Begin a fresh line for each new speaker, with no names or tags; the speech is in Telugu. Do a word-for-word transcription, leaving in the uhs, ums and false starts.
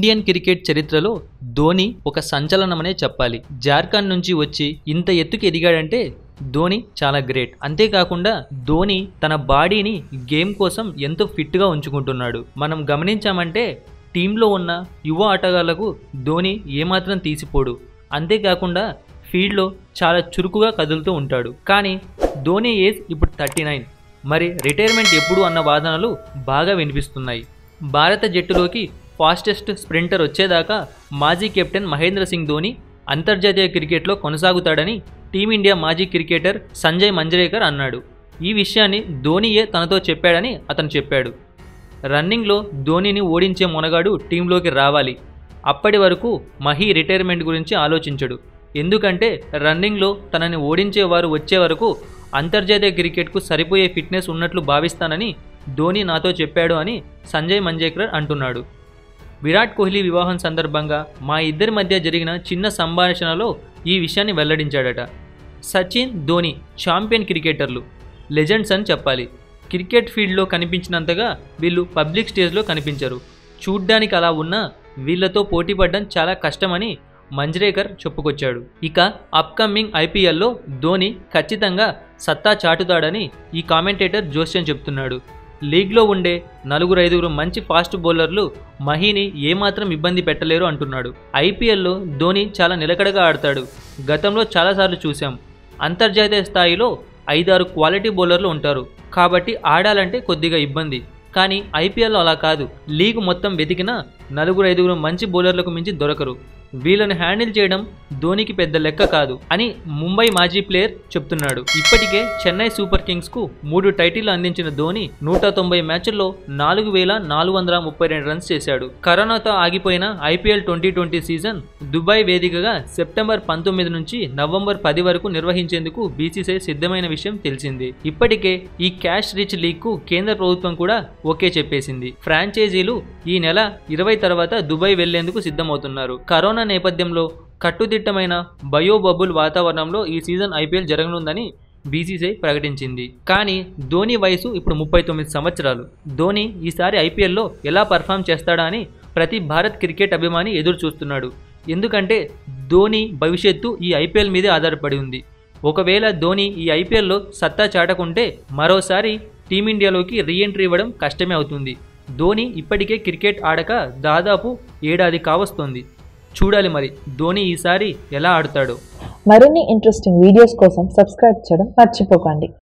ఇండియన్ క్రికెట్ చరిత్రలో ధోని ఒక సంచలనమనే చెప్పాలి. జార్ఖండ్ నుంచి వచ్చి ఇంత ఎత్తుకి ఎదిగాడంటే ధోని చాలా గ్రేట్. అంతేకాకుండా ధోని తన బాడీని గేమ్ కోసం ఎంతో ఫిట్గా ఉంచుకుంటున్నాడు. మనం గమనించామంటే టీంలో ఉన్న యువ ఆటగాళ్లకు ధోని ఏమాత్రం తీసిపోడు. అంతేకాకుండా ఫీల్డ్లో చాలా చురుకుగా కదులుతూ ఉంటాడు. కానీ ధోని ఏజ్ ఇప్పుడు థర్టీ నైన్. మరి రిటైర్మెంట్ ఎప్పుడు అన్న వాదనలు బాగా వినిపిస్తున్నాయి. భారత జట్టులోకి ఫాస్టెస్ట్ స్ప్రింటర్ వచ్చేదాకా మాజీ కెప్టెన్ మహేంద్ర సింగ్ ధోని అంతర్జాతీయ క్రికెట్లో కొనసాగుతాడని టీమిండియా మాజీ క్రికెటర్ సంజయ్ మంజ్రేకర్ అన్నాడు. ఈ విషయాన్ని ధోనియే తనతో చెప్పాడని అతను చెప్పాడు. రన్నింగ్లో ధోనిని ఓడించే మొనగాడు టీంలోకి రావాలి. అప్పటి వరకు మహీ రిటైర్మెంట్ గురించి ఆలోచించడు. ఎందుకంటే రన్నింగ్లో తనని ఓడించేవారు వచ్చే వరకు అంతర్జాతీయ క్రికెట్కు సరిపోయే ఫిట్నెస్ ఉన్నట్లు భావిస్తానని ధోని నాతో చెప్పాడు అని సంజయ్ మంజ్రేకర్ అంటున్నాడు. విరాట్ కోహ్లీ వివాహం సందర్భంగా మా ఇద్దరి మధ్య జరిగిన చిన్న సంభాషణలో ఈ విషయాన్ని వెల్లడించాడట. సచిన్, ధోని ఛాంపియన్ క్రికెటర్లు, లెజెండ్స్ అని చెప్పాలి. క్రికెట్ ఫీల్డ్లో కనిపించినంతగా వీళ్ళు పబ్లిక్ స్టేజ్లో కనిపించరు. చూడ్డానికి అలా ఉన్నా వీళ్లతో పోటీపడడం చాలా కష్టమని మంజ్రేకర్ చెప్పుకొచ్చాడు. ఇక అప్కమింగ్ ఐపీఎల్లో ధోని ఖచ్చితంగా సత్తా చాటుతాడని ఈ కామెంటేటర్ జోస్యం చెప్తున్నాడు. లీగ్లో ఉండే నలుగురు ఐదుగురు మంచి ఫాస్ట్ బౌలర్లు మహీని ఏమాత్రం ఇబ్బంది పెట్టలేరు అంటున్నాడు. ఐపీఎల్లో ధోని చాలా నిలకడగా ఆడతాడు. గతంలో చాలాసార్లు చూశాం. అంతర్జాతీయ స్థాయిలో ఐదారు క్వాలిటీ బౌలర్లు ఉంటారు కాబట్టి ఆడాలంటే కొద్దిగా ఇబ్బంది. కానీ ఐపీఎల్లో అలా కాదు. లీగ్ మొత్తం వెతికినా నలుగురు ఐదుగురు మంచి బౌలర్లకు మించి దొరకరు. వీళ్ళని హ్యాండిల్ చేయడం ధోనికి పెద్ద లెక్క కాదు అని ముంబై మాజీ ప్లేయర్ చెప్తున్నాడు. ఇప్పటికే చెన్నై సూపర్ కింగ్స్ కు మూడు టైటిల్ అందించిన ధోని నూట తొంభై మ్యాచ్ల్లో నాలుగు వేల నాలుగు వందల ముప్పై రెండు రన్స్ చేశాడు. కరోనాతో ఆగిపోయిన IPL twenty twenty season Dubai వేదికగా సెప్టెంబర్ పంతొమ్మిది నుంచి నవంబర్ పది వరకు నిర్వహించేందుకు బీసీసీఐ సిద్ధమైన విషయం తెలిసింది. ఇప్పటికే ఈ క్యాష్ రిచ్ లీగ్ కు కేంద్ర ప్రభుత్వం కూడా ఓకే చెప్పేసింది. ఫ్రాంచైజీలు ఈ నెల ఇరవై తర్వాత దుబాయ్ వెళ్లేందుకు సిద్ధమవుతున్నారు. కరోనా నేపథ్యంలో కట్టుదిట్టమైన బయో బబుల్ వాతావరణంలో ఈ సీజన్ ఐపీఎల్ జరగనుందని బీసీసీఐ ప్రకటించింది. కానీ ధోని వయసు ఇప్పుడు ముప్పై తొమ్మిది సంవత్సరాలు. ధోని ఈసారి ఐపీఎల్లో ఎలా పర్ఫామ్ చేస్తాడా అని ప్రతి భారత్ క్రికెట్ అభిమాని ఎదురు చూస్తున్నాడు. ఎందుకంటే ధోని భవిష్యత్తు ఈ ఐపీఎల్ మీదే ఆధారపడి ఉంది. ఒకవేళ ధోని ఈ ఐపీఎల్లో సత్తా చాటకుంటే మరోసారి టీమిండియాలోకి రీఎంట్రీ ఇవ్వడం కష్టమే అవుతుంది. ధోని ఇప్పటికే క్రికెట్ ఆడక దాదాపు ఏడాది కావస్తోంది. చూడాలి మరి ధోని ఈసారి ఎలా ఆడతాడో.
మరిన్ని ఇంట్రెస్టింగ్ వీడియోస్ కోసం సబ్స్క్రైబ్ చేయడం మర్చిపోకండి.